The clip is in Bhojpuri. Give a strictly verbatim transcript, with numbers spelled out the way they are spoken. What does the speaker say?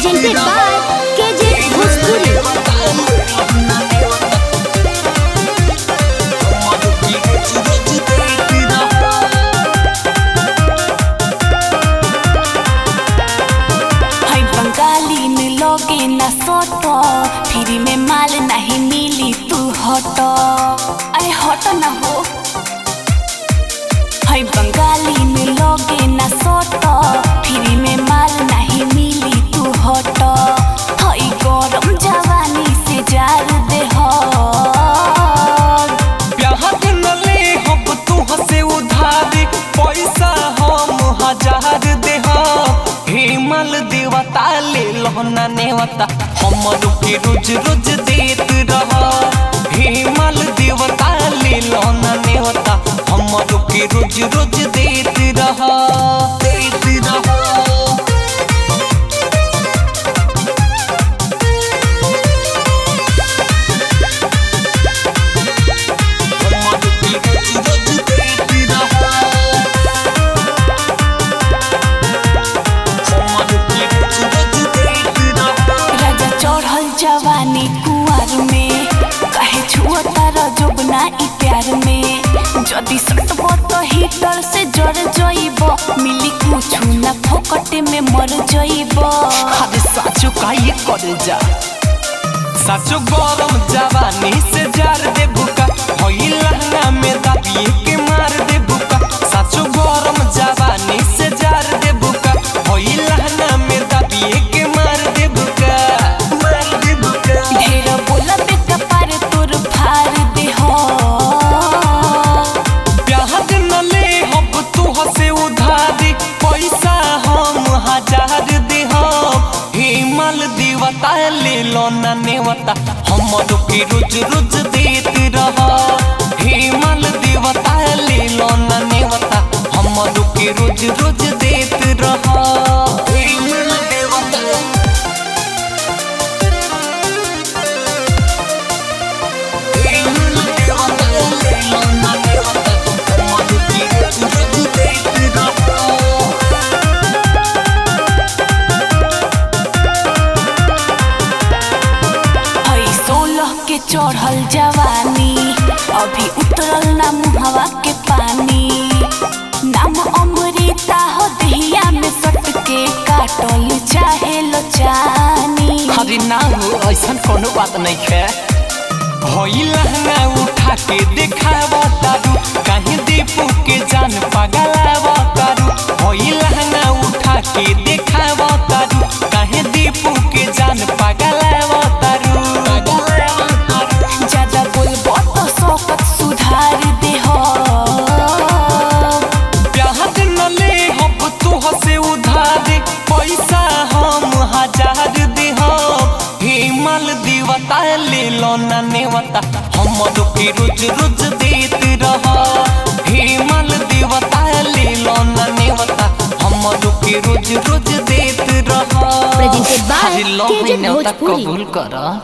presented by K J Bhojpuri। लोगे ना सोटो फ्री में माल नहीं मिली तू हटो, अरे हटो ना हो। है बंगाली में लोगे ना सोटो फ्री में माल नहीं मिली तू हटो। है गरम जवानी से जार दे हो प्यार न ले हम तू हसे उधार पैसा हम हजार दे हो। हिमाल देवता ले लहना नेवता हमरो के रोज रोज देत रह। हिमाल देवता ले लहना नेवता हमरो के रोज रोज देत रह देत रह। जवानी कुआर में कहे छुअता रजोबना ई प्यार में जदी सटबो तो हीटर से जर जइबो मिली कुछ ना फोकटे में मर जइबो। अरे साचो काहे कर जा साचो गरम जवानी से जार दे बुका होई लहंगा में दाबिए के मार दे बुका। साचो गरम जवानी से जार दे बुका होई लहंगा में दाबिए के मार दे बुका। देवता ले लो ना नेवता हमरो के रोज रोज देत रह। हिमाल देवता ले लो ना नेवता हमरो के रोज रोज देत रह। हिमाल देवता हिमाल देवता ले लो ना नेवता हमरो के रोज रोज देत रह। के चढ़ल जवानी अभी उतरल ना मुहवा के पानी। नाम अमृता हो दहिया में सट के काटल चाहे लो जानी। अरे ना हो ऐसा कोनो बात नहीं है। होई लहंगा उठा के देखावा तारू कहीं दीपू के जान पगलावा तारू। होई लहंगा उठा के देखावा तारू कहीं दीपू के जान पगलावा तारू। देवता ले लो ना नेवता हमरो के रोज रोज देत रह। हिमाल देवता ले लो ना नेवता हमरो के रोज रोज देत रह। presented by K J Bhojpuri। कबूल कर।